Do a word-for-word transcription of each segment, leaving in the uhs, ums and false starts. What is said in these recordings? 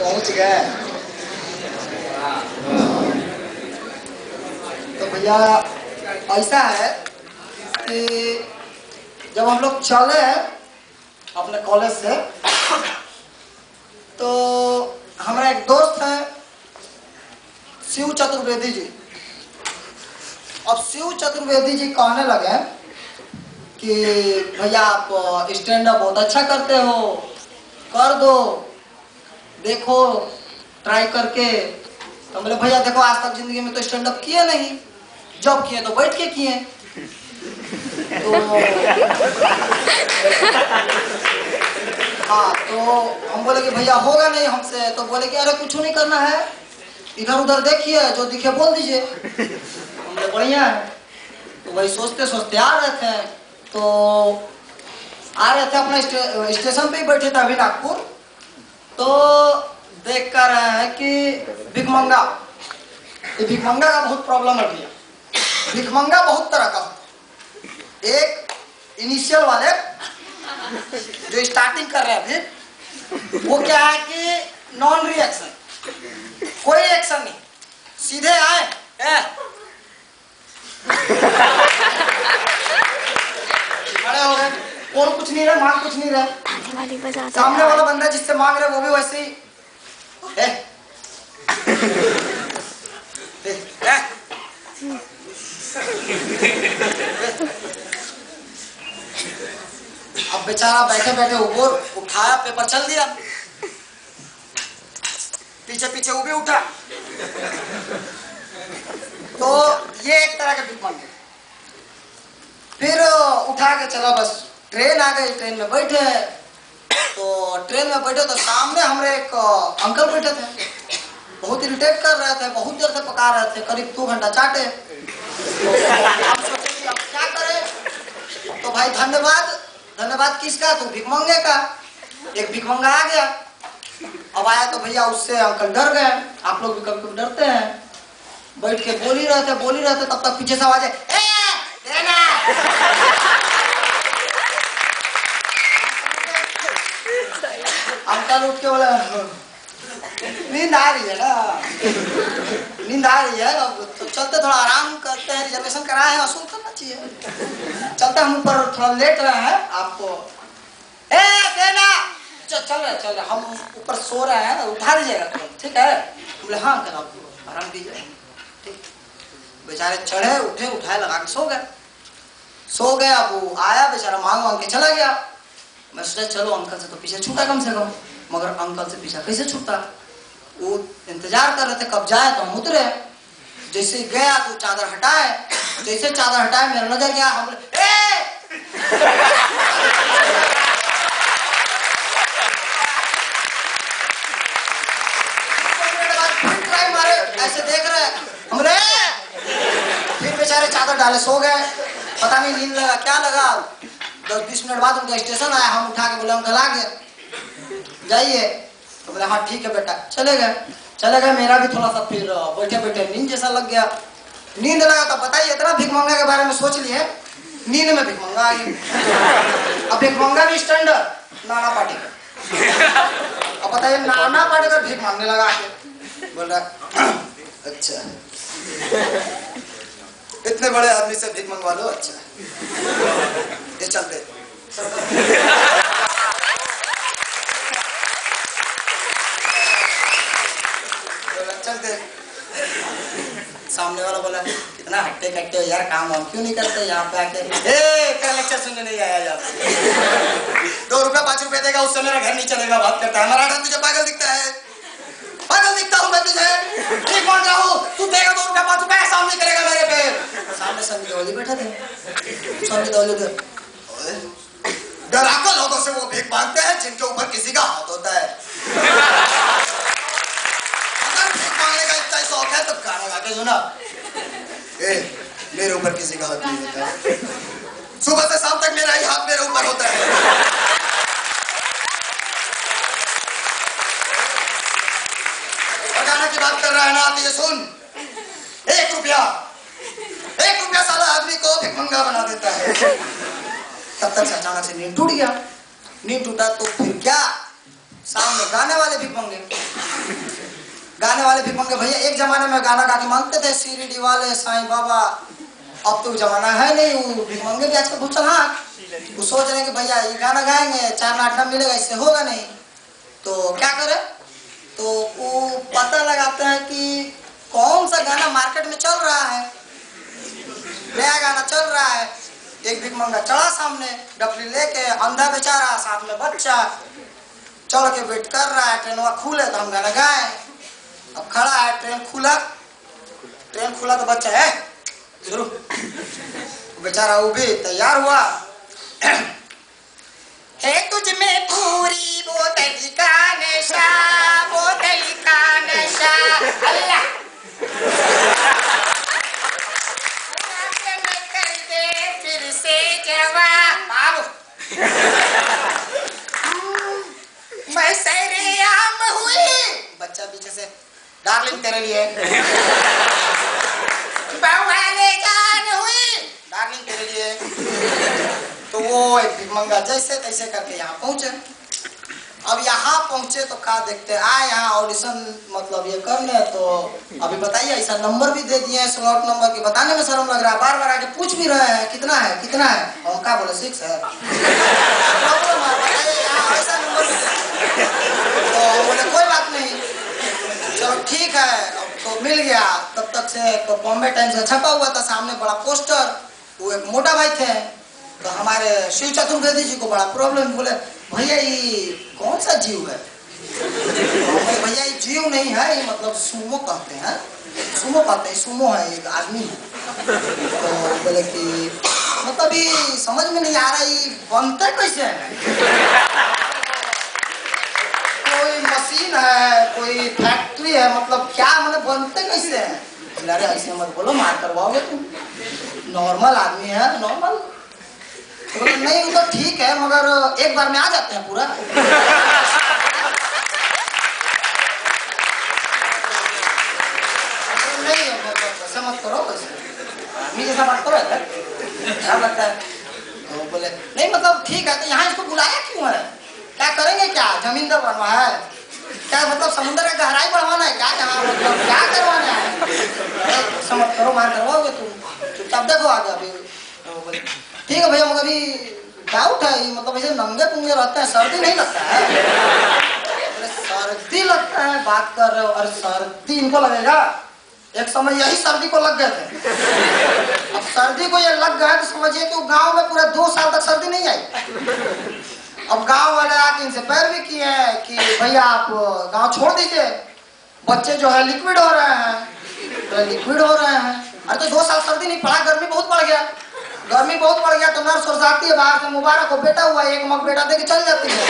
पहुंच गए। तो भैया ऐसा है कि जब हम लोग चले अपने कॉलेज से, तो हमारा एक दोस्त है शिव चतुर्वेदी जी। अब शिव चतुर्वेदी जी कहने लगे कि भैया आप स्टैंड अप बहुत अच्छा करते हो, कर दो, देखो ट्राई करके। तो बोले भैया देखो आज तक जिंदगी में तो स्टैंड अप किए नहीं, जब किए तो बैठ के किए। तो हाँ, तो हम बोले कि भैया होगा नहीं हमसे। तो बोले कि अरे कुछ नहीं करना है, इधर उधर देखिए, जो दिखे बोल दीजिए। हमने बढ़िया है। तो वही सोचते सोचते आ रहे थे, तो आ रहे थे अपना स्टे, स्टेशन पे ही बैठे थे अभी नागपुर। तो देख कर रहे हैं कि भिखमंगा, ये भिखमंगा का बहुत प्रॉब्लम है भैया। भिखमंगा बहुत तरह का होता है। एक इनिशियल वाले जो स्टार्टिंग कर रहे हैं अभी, वो क्या है कि नॉन रिएक्शन, कोई एक्शन नहीं, सीधे आए ए खड़े हो गए, और कुछ नहीं रहे, मांग कुछ नहीं रहे। सामने वाला बंदा जिससे मांग रहे वो भी वैसे ही ए, ए, ए, अब बेचारा बैठे बैठे ऊपर उठाया, पेपर चल दिया, पीछे पीछे वो भी उठा। तो ये एक तरह के भिखमंगे। फिर उठा के चला, बस ट्रेन आ गई, ट्रेन में बैठे। तो ट्रेन में बैठे तो सामने हमारे एक अंकल बैठे थे, बहुत इरिटेट कर रहे थे, बहुत देर से पका रहे थे, करीब दो घंटा चाटे। तो हम सोचे कि अब क्या करें। तो भाई धन्यवाद, धन्यवाद किसका, तो भिखमंगे का। एक भिखमंगा आ गया। अब आया तो भैया उससे अंकल डर गए। आप लोग भी कभी कभी डरते हैं। बैठ के बोल ही रहे थे बोल ही रहे थे, तब तक पीछे से आवाज है अंकल उठ के बोला नींद आ रही है ना, नींद आ रही है, अब तो चलते थोड़ा आराम करते हैं, रिजर्वेशन कराए हैं, वसूल करना चाहिए। चलते हम ऊपर थोड़ा लेट रहे हैं, आपको ए देना चल चल रहे चल रहे हम ऊपर सो रहे हैं, उठा दीजिएगा तुरंत, ठीक है। बोले हाँ अंकल आप आराम कीजिए, ठीक। बेचारे चढ़े उठे, उठाए लगा के सो गए सो गए अब वो आया बेचारा मांग मांग के चला गया। मैं सोचा चलो अंकल से तो पीछे छूटा कम से कम, मगर अंकल से पीछा कैसे छूटता। वो इंतजार कर रहे थे कब जाए, तो हम उतरे। जैसे गया तो चादर हटाए, जैसे चादर हटाए मेरा नजर गया, हम बोले ए मारे, ऐसे देख रहे हमरे। फिर बेचारे चादर डाले सो गए। पता नहीं नींद लगा क्या लगा। दस बीस मिनट बाद उनका स्टेशन आया, हम उठा के बोले अंकल आ गए जाइए। तो बोले हाँ ठीक है बेटा, चले गए चले गए मेरा भी थोड़ा सा फिर बैठे बैठे नींद जैसा लग गया। नींद लगा तो बताइए, इतना भिखमंगा के बारे में सोच लिए, नींद में भिखमंगा आ गई। अब भिखमंगा भी स्टैंडर्ड नाना पाटेकर। अब बताइए नाना पाटेकर भीख मांगने लगा के, बोल रहा अच्छा इतने बड़े आदमी से भीख मंगवा लो, अच्छा ये चलते। चलते। सामने वाला बोला कितना हट्टे कट्टे हो यार, काम वाम क्यों नहीं करते यहाँ पे आके। ए क्या लेक्चर सुनने नहीं आया यार। दो रुपया पाँच रुपया देगा उससे मेरा घर नहीं चलेगा, बात करता है। मराठा तुझे पागल दिखता है, पागल दिखता हूँ मैं तुझे, ठीक मान रहा हूँ। तू देगा दो रुपया पाँच रुपया, एहसान नहीं करेगा मेरे पे। सामने संजय देओल बैठे थे। संजय देओल डराकर लोगों से वो भीख मांगते हैं जिनके ऊपर किसी का हाथ होता है। अगर भीख मांगने का इतना शौक है तो गाना गा के सुना, ए मेरे ऊपर किसी का हाथ नहीं होता है, सुबह से शाम तक मेरा ही हाथ मेरे ऊपर होता है। और गाना की बात कर रहा है ना, तो ये सुन, एक रुपया एक रुपया साला आदमी को भिखमंगा बना देता है। तब तक अचानक से नींद टूट गया। नींद टूटा तो फिर क्या, सामने गाने वाले भिखमंगे। गाने वाले भिखमंगे भैया एक जमाने में गाना गा के मांगते थे, सीरीडी वाले साईं बाबा। अब तो जमाना है नहीं, वो भिखमंगे भी आजकल भूचल हाँ वो सोच रहे हैं कि भैया ये गाना गाएंगे चार आठ मिलेगा, इससे होगा नहीं, तो क्या करें? तो वो पता लगाते हैं कि कौन सा गाना मार्केट में चल रहा है, नया गाना चल रहा है। एक भिखमंगा चढ़ा सामने डफली लेके, अंधा बेचारा साथ में बच्चा, चढ़ के वेट कर रहा है ट्रेन वहाँ खुले तो हम गाना गाए। अब खड़ा है, ट्रेन खुला, ट्रेन खुला तो बच्चा है शुरू, बेचारा वो भी तैयार हुआ। है तुझ में पूरी बोतल का नशा, बोतल का नशा, अल्लाह कर दे फिर से जवाब। मैं सरेआम हुई, बच्चा पीछे से डार्लिंग तेरे लिए, बवाले जान हुई डार्लिंग तेरे लिए। तो वो एक भिखमंगा जैसे तैसे करके यहाँ पहुंचे। अब यहाँ पहुंचे तो क्या देखते आए यहाँ ऑडिशन मतलब ये करने, तो अभी बताइए ऐसा नंबर भी दे दिए स्लॉट नंबर की, बताने में शर्म लग रहा है, बार बार आके पूछ भी रहे हैं कितना है कितना है, और क्या बोले सिक्स है प्रॉब्लम है, बताइए यहाँ ऐसा नंबर भी दे। तो बोले कोई बात नहीं, चलो ठीक है। अब तो मिल गया। तब तक से तो बॉम्बे टाइम्स में छपा हुआ था सामने बड़ा पोस्टर, वो एक मोटा भाई थे, तो हमारे शिव चतुर्वेदी जी को बड़ा प्रॉब्लम, बोले भैया ये कौन सा जीव है? तो भैया ये जीव नहीं है, ये मतलब सुमो कहते हैं, सुमो कहते हैं, सुमो है एक आदमी है। तो बोले कि मतलब ये समझ में नहीं आ रहा ये बनते कैसे है? कोई मशीन है, कोई फैक्ट्री है, मतलब क्या मतलब बनते कैसे हैं? अरे ऐसे मत बोलो, मार करवाओगे तुम, नॉर्मल आदमी है नॉर्मल। तो नहीं वो तो ठीक है मगर एक बार में आ जाते हैं पूरा। नहीं ऐसा मत करो, आदमी जैसा बात करो, क्या लगता है? तो बोले नहीं मतलब ठीक है, तो यहाँ इसको बुलाया क्यों है? क्या करेंगे, क्या जमीन दर बनवा है क्या, मतलब समुद्र का गहराई बढ़वाना है क्या, जहाँ मतलब क्या करवाना है? समझ करो, मार करवाओगे तुम, चुपचाप देखो आगे। अभी ठीक है भैया मगर ये डाउट है, मतलब ऐसे नंगे पुंगे रहते हैं, सर्दी नहीं लगता है? सर्दी लगता है बात कर रहे हो, और सर्दी इनको लगेगा, एक समय यही सर्दी को लग गए थे, अब सर्दी को ये लग गया तो समझिए कि वो गांव में पूरा दो साल तक सर्दी नहीं आई। अब गांव वाले आके इनसे पैर भी किए हैं कि भैया आप गांव छोड़ दीजिए, बच्चे जो है लिक्विड हो रहे हैं, तो लिक्विड हो रहे हैं। अरे तो दो साल सर्दी नहीं पड़ा, गर्मी बहुत बढ़ गया, गर्मी बहुत बढ़ गया, तो नर्स और जाती है बाहर से, मुबारक हो बेटा हुआ, एक मग बेटा दे के चल जाती है,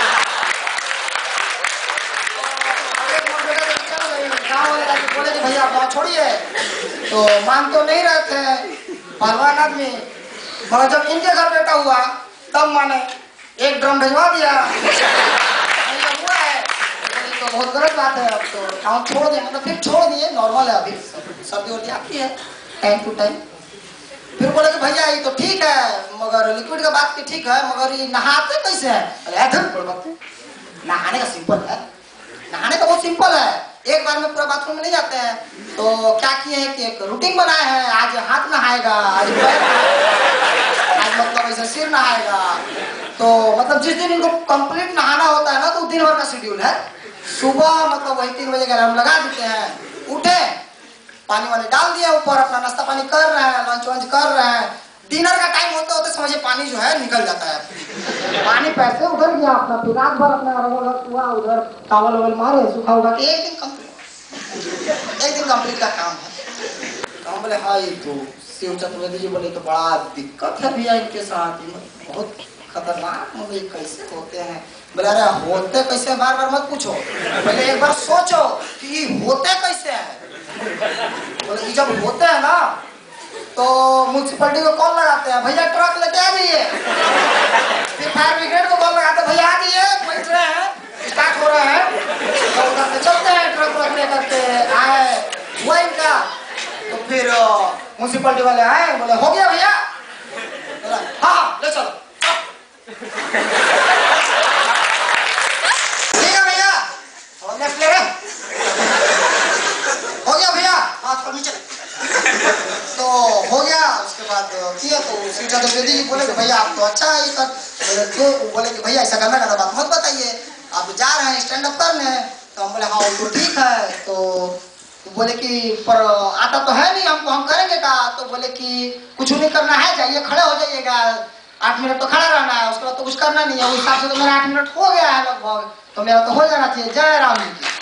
एक मग बेटा दे के चल गई। गाँव वाले आके बोले कि भैया गाँव छोड़िए, तो मान तो नहीं रहे थे पहलवान आदमी, मगर जब इनके घर बेटा हुआ तब माने एक ड्रम भिजवा दिया। हुआ है तो बहुत गलत बात है, अब तो गाँव छोड़ दिए, मतलब फिर छोड़ दिए, नॉर्मल है अभी, सर्दी वर्दी आती है टाइम टू टाइम। फिर बोले कि भैया ये तो ठीक है मगर लिक्विड का बात की ठीक है, मगर ये नहाते कैसे हैं? अरे नहाने का सिंपल है, नहाने का बहुत सिंपल है, एक बार में पूरा बाथरूम में नहीं जाते हैं। तो क्या किए हैं कि एक रूटीन बनाए हैं, आज हाथ नहाएगा, आज पैर नहाएगा, आज मतलब ऐसे सिर नहाएगा। तो मतलब जिस दिन इनको कंप्लीट नहाना होता है ना, तो दिन भर का शेड्यूल है। सुबह मतलब वही तीन बजे का अलार्म लगा देते हैं, उठे पानी वानी डाल दिया ऊपर, अपना नाश्ता पानी कर रहे हैं, लंच वंच कर रहे हैं, डिनर का टाइम होते होते समझिए पानी जो है निकल जाता है, पानी पैर से उधर गया अपना, फिर रात भर अपना हुआ उधर टावल ववल मारे सूखा होगा कि एक दिन कंप्लीट, एक दिन कंप्लीट का काम है। तो हम बोले हाँ ये तो शिव चतुर्वेदी जी बोले तो बड़ा दिक्कत है भैया इनके साथ, बहुत खतरनाक, मतलब कैसे होते हैं? बोले अरे होते कैसे बार बार मत पूछो, पहले एक बार सोचो कि होते कैसे हैं। बोले जब होते हैं ना तो म्यूनसिपैलिटी को कॉल लगाते हैं, भैया ट्रक लेके आ जाइए, फिर फायर ब्रिगेड को कॉल लगाते हैं, भैया आ जाइए बैठ रहे हैं स्टार्ट हो रहे हैं, तो उधर से चलते हैं ट्रक व्रक लेकर के आए, हुआ इनका। तो फिर म्यूनसिपैलिटी वाले आए, बोले हो गया भैया? बोला हाँ हाँ ले चलो, ठीक है भैया, लेफ्ट ले रहे बात किया तो सीटा तो दीदी जी बोले कि भैया आप तो अच्छा है कर बोले तो बोले कि भैया ऐसा गंदा गंदा बात मत बताइए, आप जा रहे हैं स्टैंड अप करने। तो हम बोले हाँ तो ठीक है। तो बोले कि पर आता तो है नहीं हमको, हम करेंगे क्या? तो बोले कि कुछ नहीं करना है, जाइए खड़े हो जाइएगा, आठ मिनट तो खड़ा रहना है, उसके बाद तो कुछ करना नहीं है। उस हिसाब से तो मेरा आठ मिनट हो गया है लगभग, तो मेरा तो हो जाना चाहिए। जय राम जी।